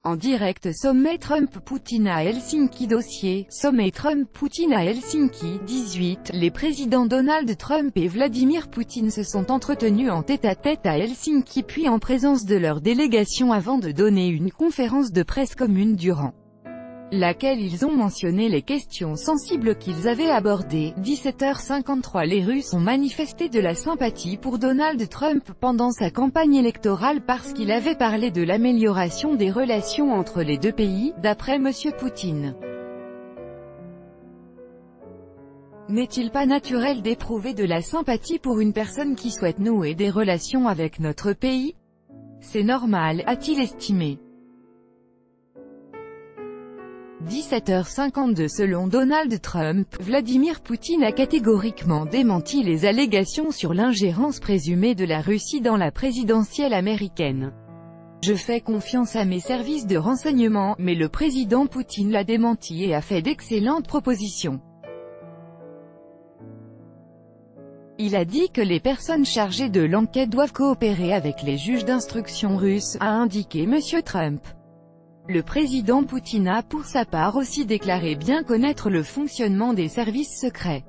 En direct sommet Trump-Poutine à Helsinki. Dossier, sommet Trump-Poutine à Helsinki. 18. Les présidents Donald Trump et Vladimir Poutine se sont entretenus en tête-à-tête à Helsinki puis en présence de leur délégation avant de donner une conférence de presse commune durant laquelle ils ont mentionné les questions sensibles qu'ils avaient abordées. 17h53. Les Russes ont manifesté de la sympathie pour Donald Trump pendant sa campagne électorale parce qu'il avait parlé de l'amélioration des relations entre les deux pays, d'après M. Poutine. N'est-il pas naturel d'éprouver de la sympathie pour une personne qui souhaite nouer des relations avec notre pays? C'est normal, a-t-il estimé. 17h52. Selon Donald Trump, Vladimir Poutine a catégoriquement démenti les allégations sur l'ingérence présumée de la Russie dans la présidentielle américaine. Je fais confiance à mes services de renseignement, mais le président Poutine l'a démenti et a fait d'excellentes propositions. Il a dit que les personnes chargées de l'enquête doivent coopérer avec les juges d'instruction russes, a indiqué M. Trump. Le président Poutine a pour sa part aussi déclaré bien connaître le fonctionnement des services secrets.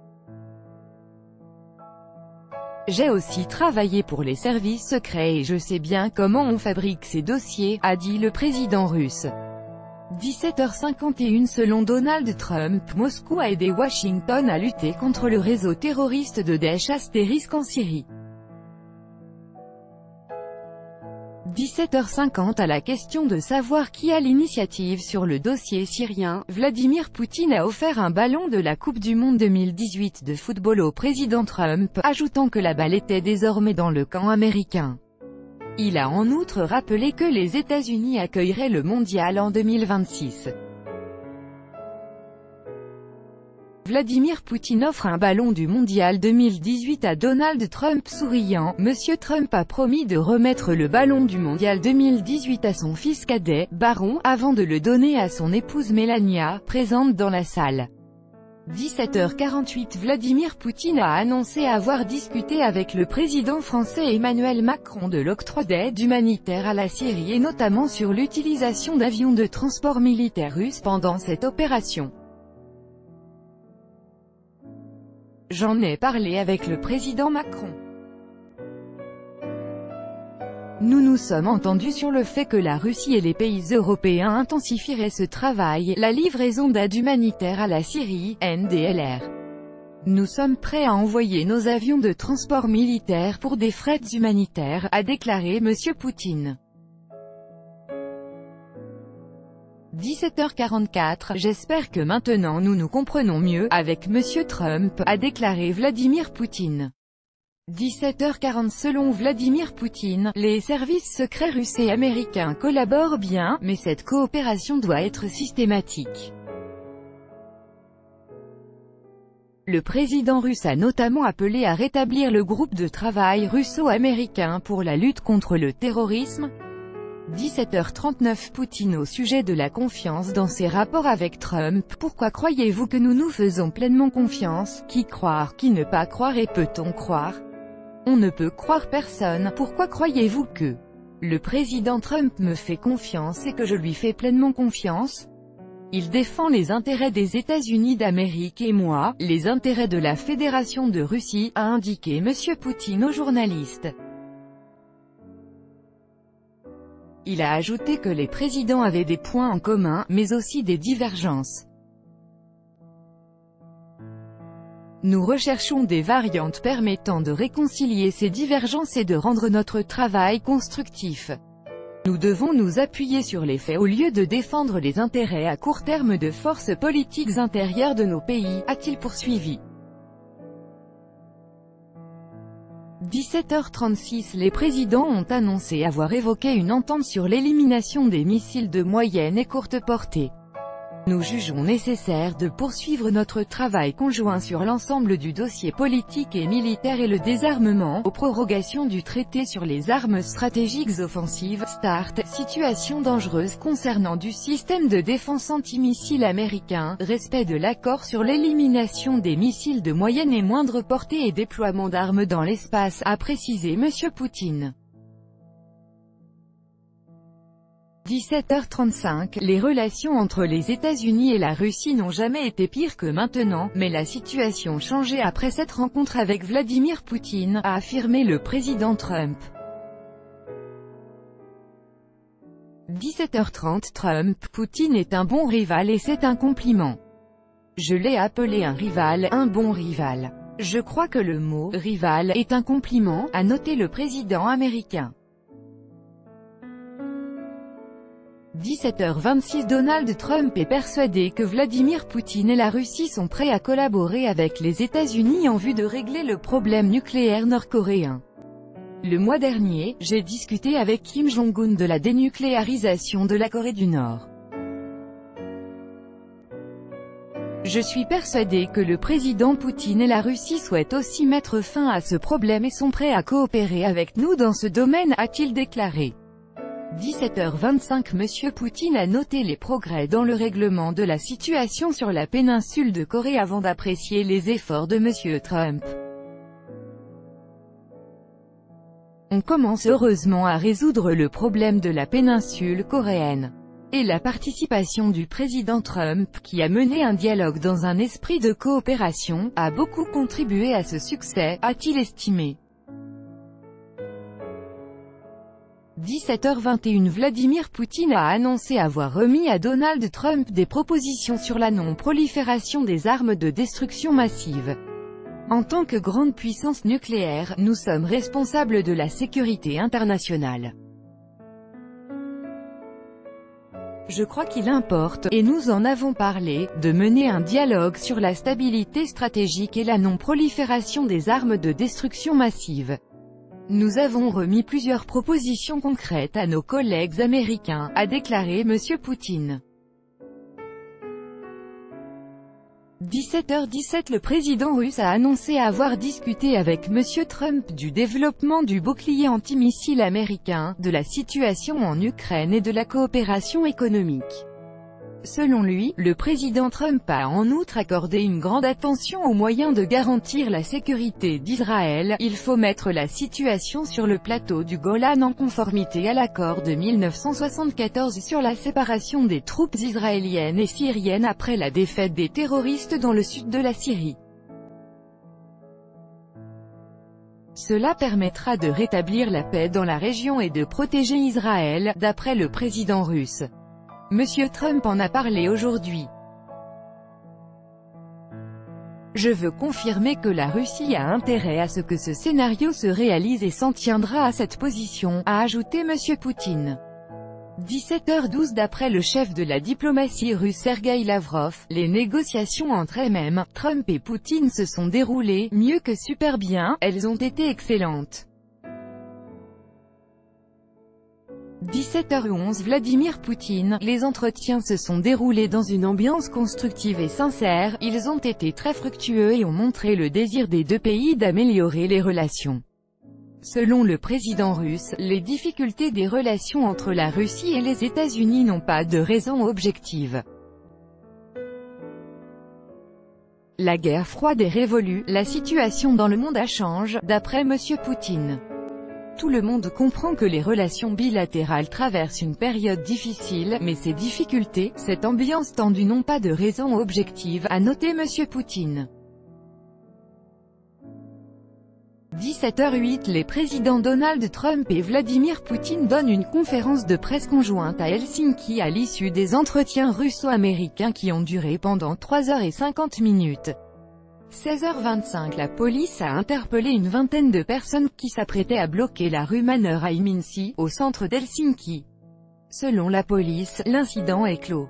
J'ai aussi travaillé pour les services secrets et je sais bien comment on fabrique ces dossiers, a dit le président russe. 17h51. Selon Donald Trump, Moscou a aidé Washington à lutter contre le réseau terroriste de Daesh en Syrie. 17h50. À la question de savoir qui a l'initiative sur le dossier syrien, Vladimir Poutine a offert un ballon de la Coupe du Monde 2018 de football au président Trump, ajoutant que la balle était désormais dans le camp américain. Il a en outre rappelé que les États-Unis accueilleraient le mondial en 2026. Vladimir Poutine offre un ballon du mondial 2018 à Donald Trump. Souriant, M. Trump a promis de remettre le ballon du mondial 2018 à son fils cadet, Baron, avant de le donner à son épouse Melania, présente dans la salle. 17h48. Vladimir Poutine a annoncé avoir discuté avec le président français Emmanuel Macron de l'octroi d'aide humanitaire à la Syrie et notamment sur l'utilisation d'avions de transport militaire russes pendant cette opération. J'en ai parlé avec le président Macron. Nous nous sommes entendus sur le fait que la Russie et les pays européens intensifieraient ce travail, la livraison d'aide humanitaire à la Syrie, NDLR. Nous sommes prêts à envoyer nos avions de transport militaire pour des frets humanitaires, a déclaré M. Poutine. 17h44. J'espère que maintenant nous nous comprenons mieux avec M. Trump, a déclaré Vladimir Poutine. 17h40. Selon Vladimir Poutine, les services secrets russes et américains collaborent bien, mais cette coopération doit être systématique. Le président russe a notamment appelé à rétablir le groupe de travail russo-américain pour la lutte contre le terrorisme. 17h39. Poutine au sujet de la confiance dans ses rapports avec Trump. Pourquoi croyez-vous que nous nous faisons pleinement confiance? Qui croire, qui ne pas croire et peut-on croire? On ne peut croire personne. Pourquoi croyez-vous que le président Trump me fait confiance et que je lui fais pleinement confiance? Il défend les intérêts des États-Unis d'Amérique et moi, les intérêts de la Fédération de Russie, a indiqué M. Poutine aux journalistes. Il a ajouté que les présidents avaient des points en commun, mais aussi des divergences. Nous recherchons des variantes permettant de réconcilier ces divergences et de rendre notre travail constructif. Nous devons nous appuyer sur les faits au lieu de défendre les intérêts à court terme de forces politiques intérieures de nos pays, a-t-il poursuivi. 17h36. Les présidents ont annoncé avoir évoqué une entente sur l'élimination des missiles de moyenne et courte portée. Nous jugeons nécessaire de poursuivre notre travail conjoint sur l'ensemble du dossier politique et militaire et le désarmement, aux prorogations du traité sur les armes stratégiques offensives, START, situation dangereuse concernant du système de défense antimissile américain, respect de l'accord sur l'élimination des missiles de moyenne et moindre portée et déploiement d'armes dans l'espace, a précisé M. Poutine. 17h35, les relations entre les États-Unis et la Russie n'ont jamais été pires que maintenant, mais la situation changeait après cette rencontre avec Vladimir Poutine, a affirmé le président Trump. 17h30 Trump, Poutine est un bon rival et c'est un compliment. Je l'ai appelé un rival, un bon rival. Je crois que le mot « rival » est un compliment, a noté le président américain. 17h26 Donald Trump est persuadé que Vladimir Poutine et la Russie sont prêts à collaborer avec les États-Unis en vue de régler le problème nucléaire nord-coréen. Le mois dernier, j'ai discuté avec Kim Jong-un de la dénucléarisation de la Corée du Nord. Je suis persuadé que le président Poutine et la Russie souhaitent aussi mettre fin à ce problème et sont prêts à coopérer avec nous dans ce domaine, a-t-il déclaré. 17h25 Monsieur Poutine a noté les progrès dans le règlement de la situation sur la péninsule de Corée avant d'apprécier les efforts de Monsieur Trump. On commence heureusement à résoudre le problème de la péninsule coréenne. Et la participation du président Trump, qui a mené un dialogue dans un esprit de coopération, a beaucoup contribué à ce succès, a-t-il estimé. 17h21 Vladimir Poutine a annoncé avoir remis à Donald Trump des propositions sur la non-prolifération des armes de destruction massive. En tant que grande puissance nucléaire, nous sommes responsables de la sécurité internationale. Je crois qu'il importe, et nous en avons parlé, de mener un dialogue sur la stabilité stratégique et la non-prolifération des armes de destruction massive. Nous avons remis plusieurs propositions concrètes à nos collègues américains, a déclaré M. Poutine. 17h17 Le président russe a annoncé avoir discuté avec M. Trump du développement du bouclier antimissile américain, de la situation en Ukraine et de la coopération économique. Selon lui, le président Trump a en outre accordé une grande attention aux moyens de garantir la sécurité d'Israël. Il faut mettre la situation sur le plateau du Golan en conformité à l'accord de 1974 sur la séparation des troupes israéliennes et syriennes après la défaite des terroristes dans le sud de la Syrie. Cela permettra de rétablir la paix dans la région et de protéger Israël, d'après le président russe. Monsieur Trump en a parlé aujourd'hui. Je veux confirmer que la Russie a intérêt à ce que ce scénario se réalise et s'en tiendra à cette position, a ajouté Monsieur Poutine. 17h12 D'après le chef de la diplomatie russe Sergueï Lavrov, les négociations entre elles-mêmes, Trump et Poutine se sont déroulées, mieux que super bien, elles ont été excellentes. 17h11 Vladimir Poutine, les entretiens se sont déroulés dans une ambiance constructive et sincère, ils ont été très fructueux et ont montré le désir des deux pays d'améliorer les relations. Selon le président russe, les difficultés des relations entre la Russie et les États-Unis n'ont pas de raison objective. La guerre froide est révolue, la situation dans le monde a changé, d'après M. Poutine. Tout le monde comprend que les relations bilatérales traversent une période difficile, mais ces difficultés, cette ambiance tendue n'ont pas de raison objective, a noté M. Poutine. 17h08 Les présidents Donald Trump et Vladimir Poutine donnent une conférence de presse conjointe à Helsinki à l'issue des entretiens russo-américains qui ont duré pendant 3h50. 16h25 La police a interpellé une vingtaine de personnes qui s'apprêtaient à bloquer la rue Mannerheiminsi, au centre d'Helsinki. Selon la police, l'incident est clos.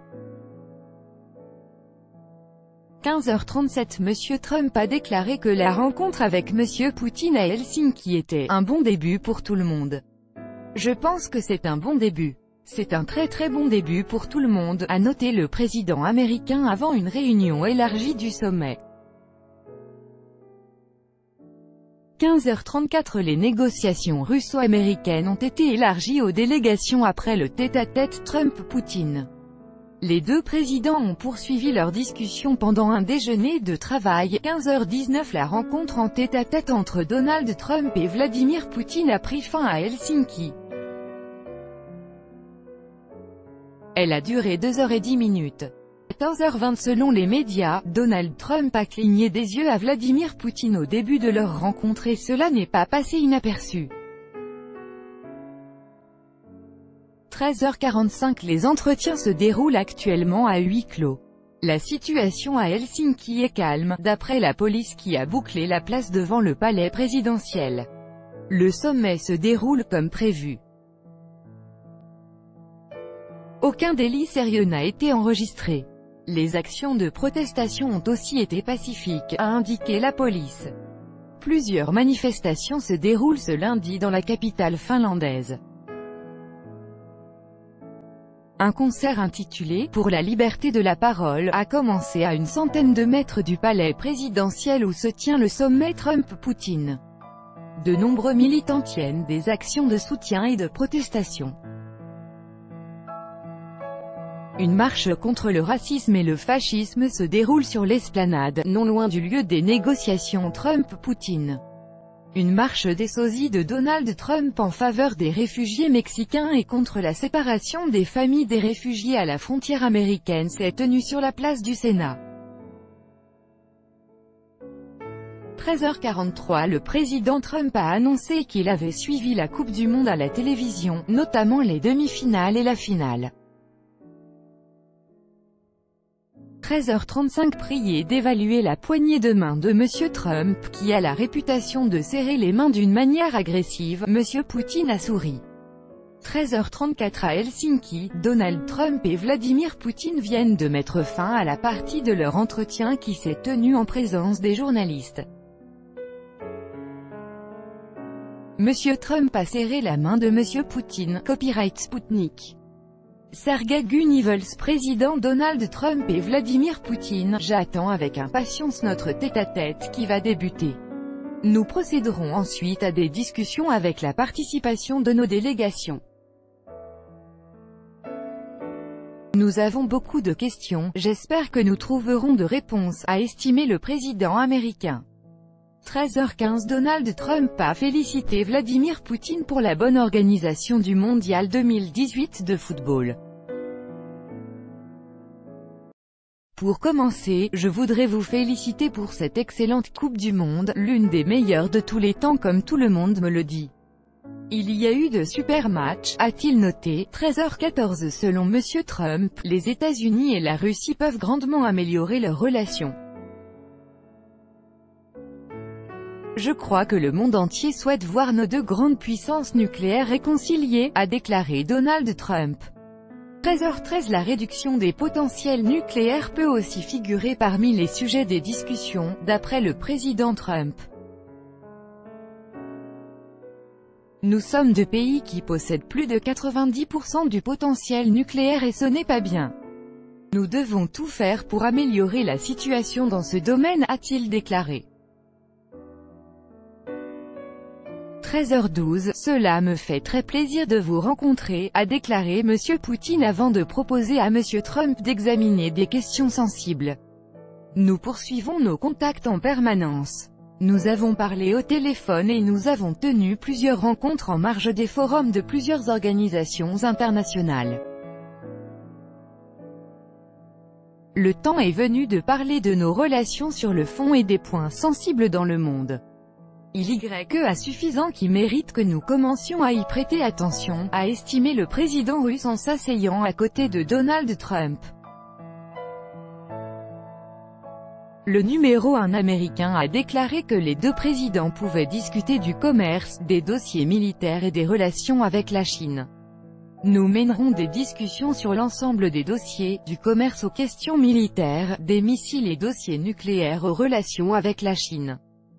15h37 M. Trump a déclaré que la rencontre avec M. Poutine à Helsinki était un bon début pour tout le monde. Je pense que c'est un bon début. C'est un très bon début pour tout le monde, a noté le président américain avant une réunion élargie du sommet. 15h34 Les négociations russo-américaines ont été élargies aux délégations après le tête-à-tête Trump-Poutine. Les deux présidents ont poursuivi leur discussion pendant un déjeuner de travail. 15h19 La rencontre en tête-à-tête entre Donald Trump et Vladimir Poutine a pris fin à Helsinki. Elle a duré 2h10. 14h20 selon les médias, Donald Trump a cligné des yeux à Vladimir Poutine au début de leur rencontre et cela n'est pas passé inaperçu. 13h45 Les entretiens se déroulent actuellement à huis clos. La situation à Helsinki est calme, d'après la police qui a bouclé la place devant le palais présidentiel. Le sommet se déroule comme prévu. Aucun délit sérieux n'a été enregistré. Les actions de protestation ont aussi été pacifiques, a indiqué la police. Plusieurs manifestations se déroulent ce lundi dans la capitale finlandaise. Un concert intitulé « Pour la liberté de la parole » a commencé à une centaine de mètres du palais présidentiel où se tient le sommet Trump-Poutine. De nombreux militants tiennent des actions de soutien et de protestation. Une marche contre le racisme et le fascisme se déroule sur l'esplanade, non loin du lieu des négociations Trump-Poutine. Une marche des sosies de Donald Trump en faveur des réfugiés mexicains et contre la séparation des familles des réfugiés à la frontière américaine s'est tenue sur la place du Sénat. 13h43 Le président Trump a annoncé qu'il avait suivi la Coupe du Monde à la télévision, notamment les demi-finales et la finale. 13h35 Priez d'évaluer la poignée de main de M. Trump, qui a la réputation de serrer les mains d'une manière agressive. M. Poutine a souri. 13h34 À Helsinki, Donald Trump et Vladimir Poutine viennent de mettre fin à la partie de leur entretien qui s'est tenue en présence des journalistes. M. Trump a serré la main de M. Poutine. Copyright Sputnik. Sergei Gunivels Président Donald Trump et Vladimir Poutine, j'attends avec impatience notre tête-à-tête qui va débuter. Nous procéderons ensuite à des discussions avec la participation de nos délégations. Nous avons beaucoup de questions, j'espère que nous trouverons de réponses, a estimé le président américain. 13h15 Donald Trump a félicité Vladimir Poutine pour la bonne organisation du Mondial 2018 de football. Pour commencer, je voudrais vous féliciter pour cette excellente Coupe du Monde, l'une des meilleures de tous les temps comme tout le monde me le dit. Il y a eu de super matchs, a-t-il noté. 13h14 Selon M. Trump, les États-Unis et la Russie peuvent grandement améliorer leurs relations. Je crois que le monde entier souhaite voir nos deux grandes puissances nucléaires réconciliées, a déclaré Donald Trump. 13h13 La réduction des potentiels nucléaires peut aussi figurer parmi les sujets des discussions, d'après le président Trump. Nous sommes deux pays qui possèdent plus de 90% du potentiel nucléaire et ce n'est pas bien. Nous devons tout faire pour améliorer la situation dans ce domaine, a-t-il déclaré. 13h12 Cela me fait très plaisir de vous rencontrer, a déclaré M. Poutine avant de proposer à M. Trump d'examiner des questions sensibles. Nous poursuivons nos contacts en permanence. Nous avons parlé au téléphone et nous avons tenu plusieurs rencontres en marge des forums de plusieurs organisations internationales. Le temps est venu de parler de nos relations sur le fond et des points sensibles dans le monde. Il y a suffisant qui mérite que nous commencions à y prêter attention, a estimé le président russe en s'asseyant à côté de Donald Trump. Le numéro 1 américain a déclaré que les deux présidents pouvaient discuter du commerce, des dossiers militaires et des relations avec la Chine. Nous mènerons des discussions sur l'ensemble des dossiers, du commerce aux questions militaires, des missiles et dossiers nucléaires aux relations avec la Chine.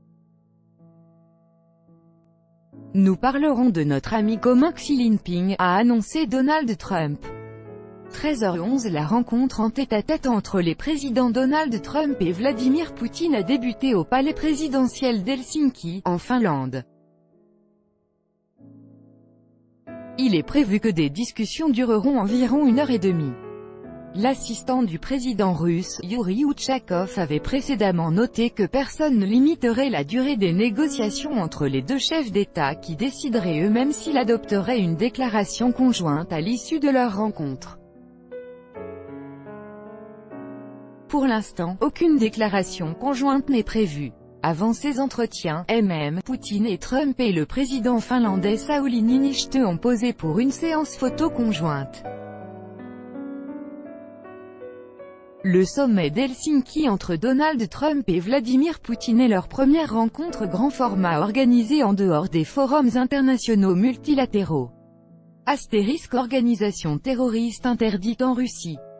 Nous parlerons de notre ami commun Xi Jinping, a annoncé Donald Trump. 13h11 La rencontre en tête-à-tête entre les présidents Donald Trump et Vladimir Poutine a débuté au palais présidentiel d'Helsinki, en Finlande. Il est prévu que des discussions dureront environ 1h30. L'assistant du président russe, Yuri Utchakov, avait précédemment noté que personne ne limiterait la durée des négociations entre les deux chefs d'État qui décideraient eux-mêmes s'ils adopteraient une déclaration conjointe à l'issue de leur rencontre. Pour l'instant, aucune déclaration conjointe n'est prévue. Avant ces entretiens, Poutine et Trump et le président finlandais Sauli Niinistö ont posé pour une séance photo conjointe. Le sommet d'Helsinki entre Donald Trump et Vladimir Poutine est leur première rencontre grand format organisée en dehors des forums internationaux multilatéraux. Organisation terroriste interdite en Russie.